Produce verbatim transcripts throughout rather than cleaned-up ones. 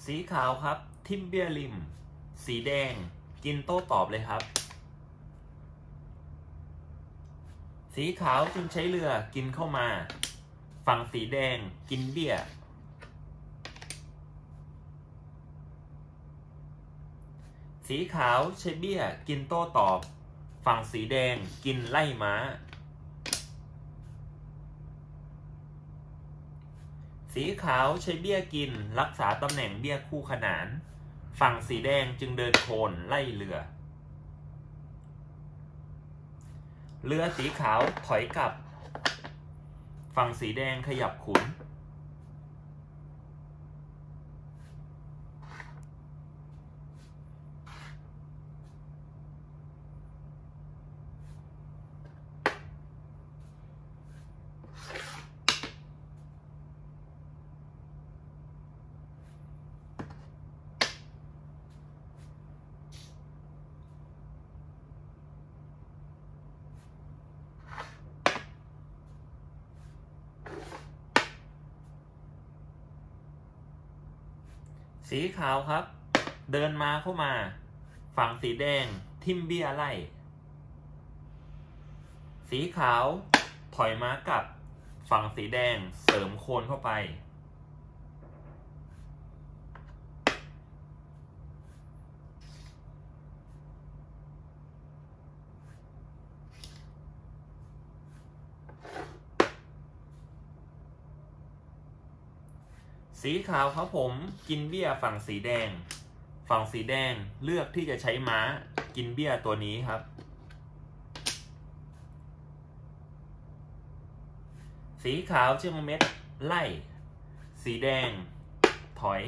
สีขาวครับทิมเบียริมสีแดงกินโต้ตอบเลยครับสีขาวจึงใช้เรือกินเข้ามาฝั่งสีแดงกินเบี้ยสีขาวใช้เบี้ยกินโต้ตอบฝั่งสีแดงกินไล่ม้าสีขาวใช้เบี้ยกินรักษาตำแหน่งเบี้ยคู่ขนานฝั่งสีแดงจึงเดินโคนไล่เรือเรือสีขาวถอยกลับฝั่งสีแดงขยับขุนสีขาวครับเดินมาเข้ามาฝั่งสีแดงทิมเบี้ยไล่สีขาวถอยม้ากลับฝั่งสีแดงเสริมโคนเข้าไปสีขาวครับผมกินเบี้ยฝั่งสีแดงฝั่งสีแดงเลือกที่จะใช้ม้ากินเบี้ยตัวนี้ครับสีขาวจึงเม็ดไล่สีแดงถอย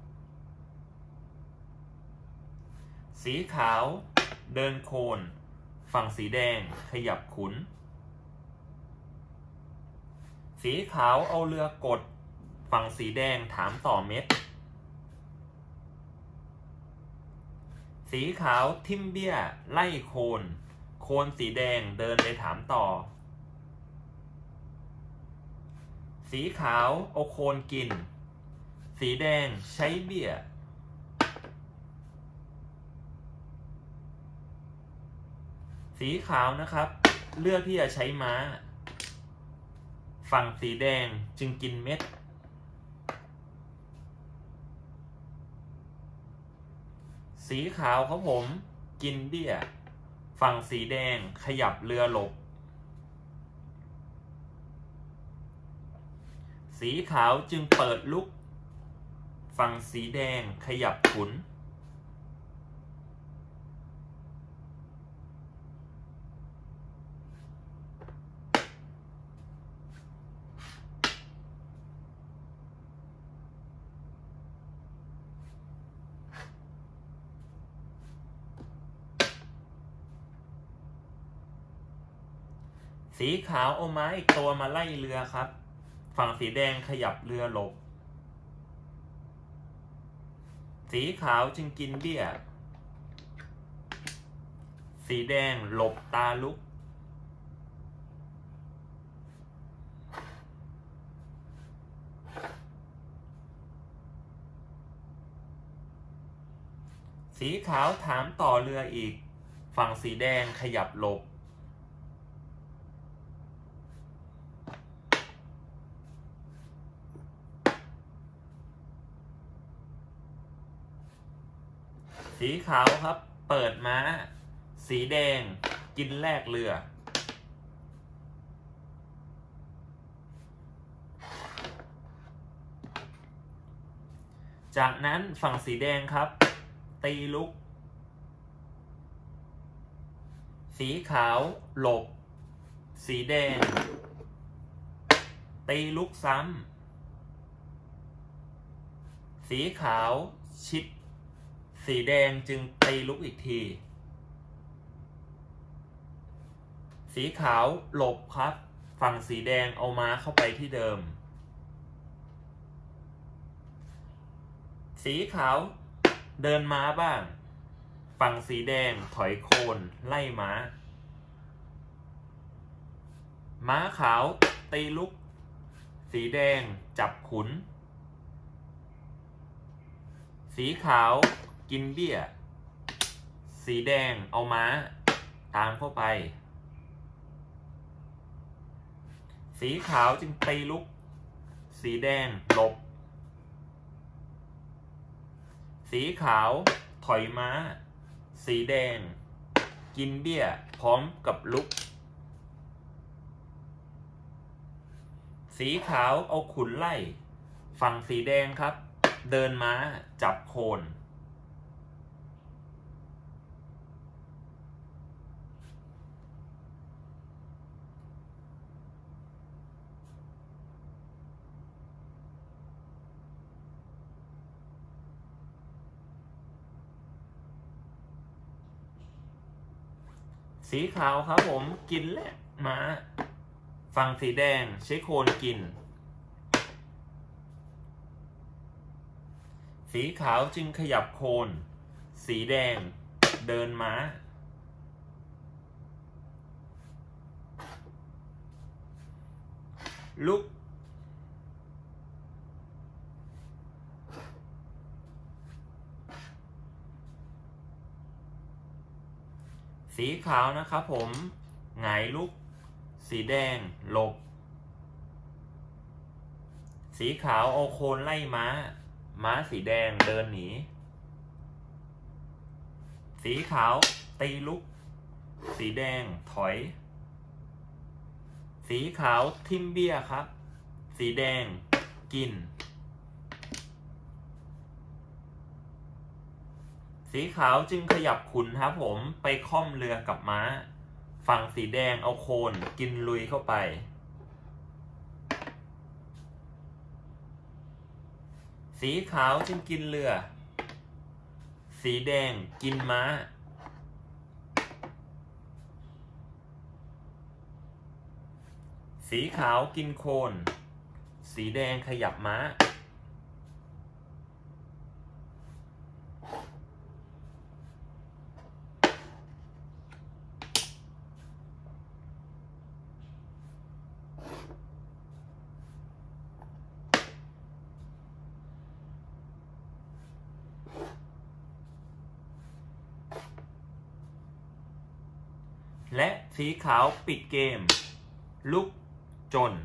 สีขาวเดินโคนฝั่งสีแดงขยับขุนสีขาวเอาเรือกดฝั่งสีแดงถามต่อเม็ดสีขาวทิมเบี้ยไล่โคนโคนสีแดงเดินไปถามต่อสีขาวเอาโคนกินสีแดงใช้เบี้ยสีขาวนะครับเลือกที่จะใช้ม้าฝั่งสีแดงจึงกินเม็ดสีขาวครับผมกินเบี้ยฝั่งสีแดงขยับเรือหลบสีขาวจึงเปิดลุกฝั่งสีแดงขยับขุนสีขาวเอาไม้อีกตัวมาไล่เรือครับฝั่งสีแดงขยับเรือหลบสีขาวจึงกินเบี้ยสีแดงหลบตาลุกสีขาวถามต่อเรืออีกฝั่งสีแดงขยับหลบสีขาวครับเปิดม้าสีแดงกินแลกเรือจากนั้นฝั่งสีแดงครับตีลุกสีขาวหลบสีแดงตีลุกซ้ำสีขาวชิดสีแดงจึงตีลุกอีกทีสีขาวหลบครับฝั่งสีแดงเอาม้าเข้าไปที่เดิมสีขาวเดินม้าบ้างฝั่งสีแดงถอยโคนไล่ม้าม้าขาวตีลุกสีแดงจับขุนสีขาวกินเบี้ยสีแดงเอาม้าตามเข้าไปสีขาวจึงตีลุกสีแดงหลบสีขาวถอยม้าสีแดงกินเบี้ยพร้อมกับลุกสีขาวเอาขุนไล่ฝั่งสีแดงครับเดินม้าจับโคนสีขาวครับผมกินและม้าฝั่งสีแดงใช้โคนกินสีขาวจึงขยับโคนสีแดงเดินม้าลุกสีขาวนะครับผมหงายลุกสีแดงหลบสีขาวเอาโคนไล่ม้าม้าสีแดงเดินหนีสีขาวตีลุกสีแดงถอยสีขาวทิ่มเบี้ยครับสีแดงกินสีขาวจึงขยับขุนครับผมไปค่อมเรือกับม้าฝั่งสีแดงเอาโคนกินลุยเข้าไปสีขาวจึงกินเรือสีแดงกินม้าสีขาวกินโคนสีแดงขยับม้าและสีขาวปิดเกมลุกจน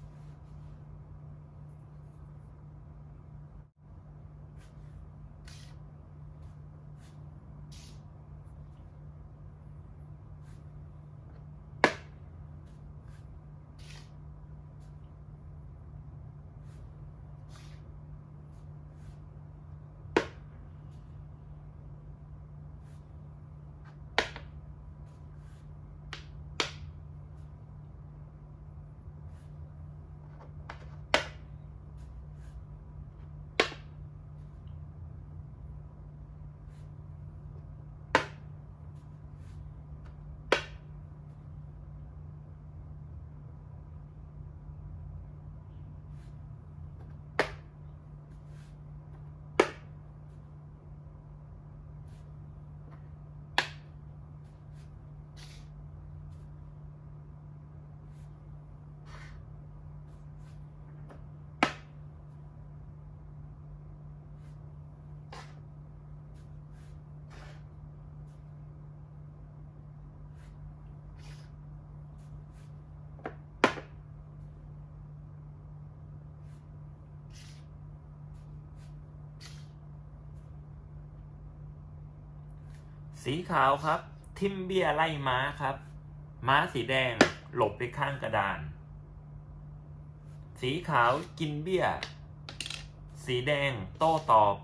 สีขาวครับทิ่มเบี้ยไล่ม้าครับม้าสีแดงหลบไปข้างกระดานสีขาวกินเบี้ยสีแดงโต้ตอบ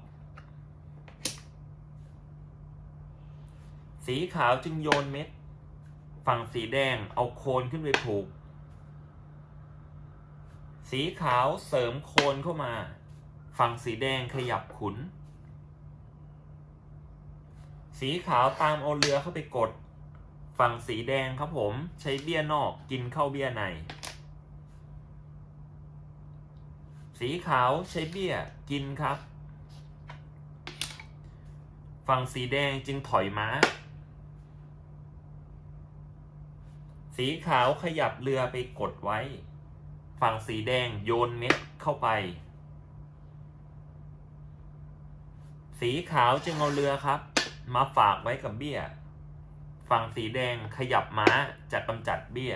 สีขาวจึงโยนเม็ดฝั่งสีแดงเอาโคนขึ้นไปผูกสีขาวเสริมโคนเข้ามาฝั่งสีแดงขยับขุนสีขาวตามเอาเรือเข้าไปกดฝั่งสีแดงครับผมใช้เบี้ยนอกกินเข้าเบี้ยในสีขาวใช้เบี้ยกินครับฝั่งสีแดงจึงถอยม้าสีขาวขยับเรือไปกดไว้ฝั่งสีแดงโยนเม็ดเข้าไปสสีขาวจึงเอาเรือครับมาฝากไว้กับเบี้ยฝั่งสีแดงขยับม้าจะกำจัดเบี้ย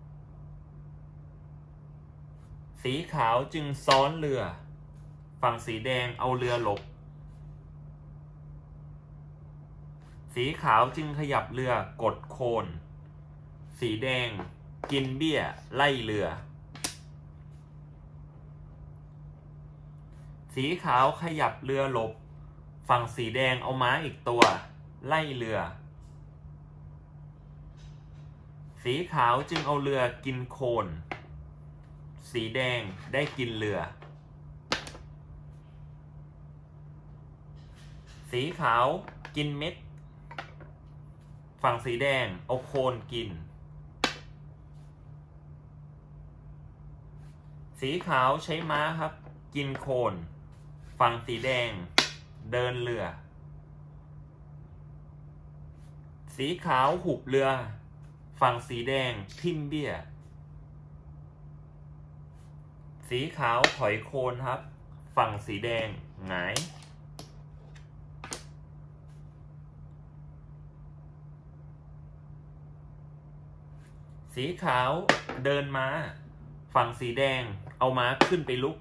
สีขาวจึงซ้อนเรือฝั่งสีแดงเอาเรือหลบสีขาวจึงขยับเรือกดโคนสีแดงกินเบี้ยไล่เรือสีขาวขยับเรือหลบฝั่งสีแดงเอาม้าอีกตัวไล่เรือสีขาวจึงเอาเรือกินโคนสีแดงได้กินเรือสีขาวกินเม็ดฝั่งสีแดงเอาโคนกินสีขาวใช้ม้าครับกินโคนฝั่งสีแดงเดินเรือสีขาวหุบเรือฝั่งสีแดงทิ่มเบี้ยสีขาวถอยโคนครับฝั่งสีแดงหงายสีขาวเดินม้าฝั่งสีแดงเอาม้าขึ้นไปลุก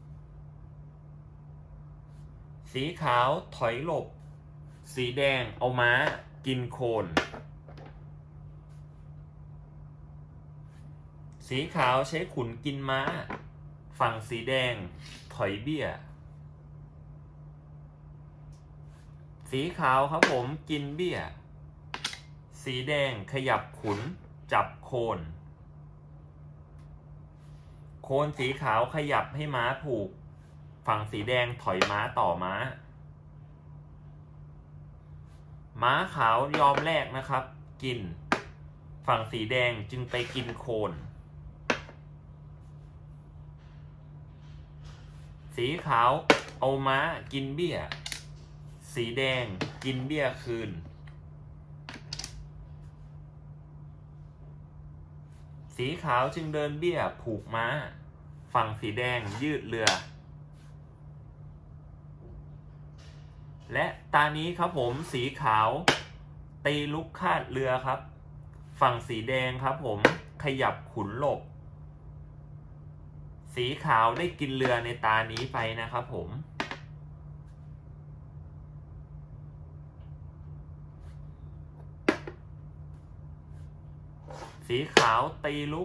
สีขาวถอยหลบสีแดงเอาม้ากินโคนสีขาวใช้ขุนกินม้าฝั่งสีแดงถอยเบี้ยสีขาวครับผมกินเบี้ยสีแดงขยับขุนจับโคนโคนสีขาวขยับให้ม้าผูกฝั่งสีแดงถอยม้าต่อม้าม้าขาวยอมแลกนะครับกินฝั่งสีแดงจึงไปกินโคนสีขาวเอาม้ากินเบี้ยสีแดงกินเบี้ยคืนสีขาวจึงเดินเบี้ยผูกม้าฝั่งสีแดงยืดเรือและตานี้ครับผมสีขาวตีลุกคาดเรือครับฝั่งสีแดงครับผมขยับขุนหลบสีขาวได้กินเรือในตานี้ไปนะครับผมสีขาวตีลุก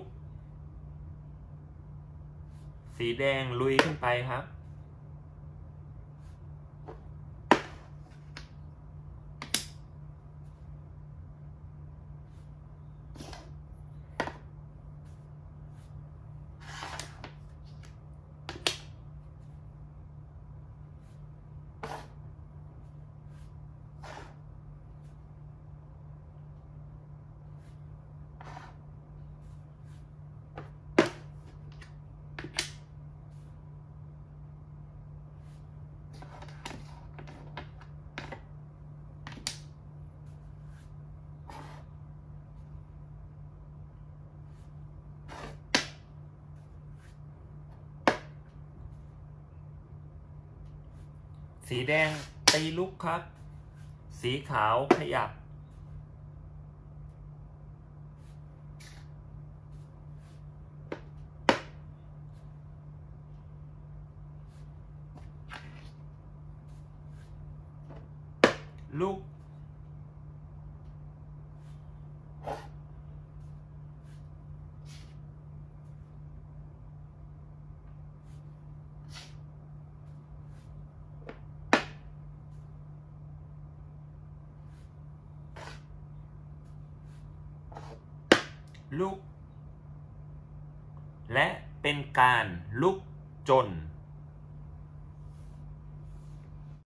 สีแดงลุยขึ้นไปครับสีแดงตีลุกครับสีขาวขยับลุกลุกและเป็นการลุกจน